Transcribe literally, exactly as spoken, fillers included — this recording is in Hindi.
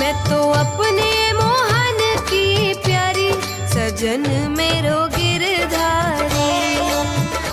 मैं तो अपने मोहन की प्यारी, सजन मेरो